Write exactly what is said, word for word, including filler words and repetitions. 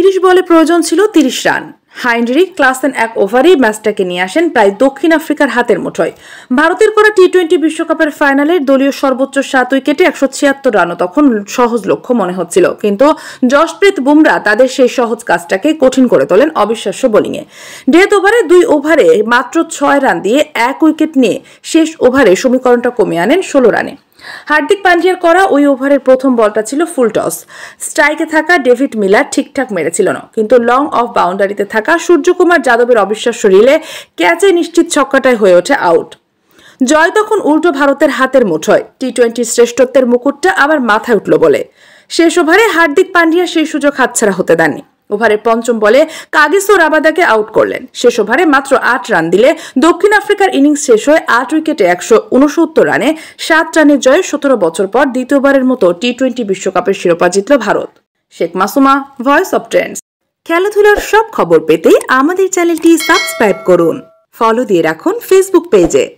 তিরিশ বলে প্রয়োজন ছিল তিরিশ রান। হাইনরিক ক্লাসেন এক ওভারেই ম্যাচটাকে নিয়ে আসেন প্রায় দক্ষিণ আফ্রিকার হাতের মুঠোয়। ভারতের করা টি টোয়েন্টি বিশ্বকাপের ফাইনালের দলীয় সর্বোচ্চ সাত উইকেটে একশো ছিয়াত্তর রানও তখন সহজ লক্ষ্য মনে হচ্ছিল, কিন্তু জশপ্রীত বুমরা তাদের সেই সহজ কাজটাকে কঠিন করে তোলেন অবিশ্বাস্য বোলিংয়ে। ডেথ ওভারে দুই ওভারে মাত্র ছয় রান দিয়ে এক উইকেট নিয়ে শেষ ওভারে সমীকরণটা কমিয়ে আনেন ষোলো রানে। হার্দিক পান্ডিয়ার করা ওই ওভারের প্রথম বলটা ছিল ফুল টস। স্ট্রাইকে থাকা ডেভিড মিলার ঠিকঠাক মেরেছিল না, কিন্তু লং অফ বাউন্ডারিতে থাকা সূর্যকুমার যাদবের অবিশ্বাস্য রিলে ক্যাচে নিশ্চিত ছক্কাটায় হয়ে ওঠে আউট। জয় তখন উল্টো ভারতের হাতের মুঠোয়। টি টোয়েন্টি শ্রেষ্ঠত্বের মুকুটটা আবার মাথায় উঠল বলে শেষ ওভারে হার্দিক পান্ডিয়া সেই সুযোগ হাতছাড়া হতে দেননি। ওভারের পঞ্চম বলে কাগিসো রাবাদাকে আউট করলেন। শেষ ওভারে মাত্র আট রান দিলে দক্ষিণ আফ্রিকার ইনিংস শেষ হয়ে আট উইকেটে একশো উনসত্তর রানে সাত রানের জয়ে সতেরো বছর পর দ্বিতীয়বারের মতো টি টোয়েন্টি বিশ্বকাপের শিরোপা জিতল Bharat. Sheikh Masuma, voice of trends. খেলাধুলার সব খবর পেতে আমাদের চ্যানেলটি সাবস্ক্রাইব করুন, ফলো দিয়ে রাখুন ফেসবুক পেজে।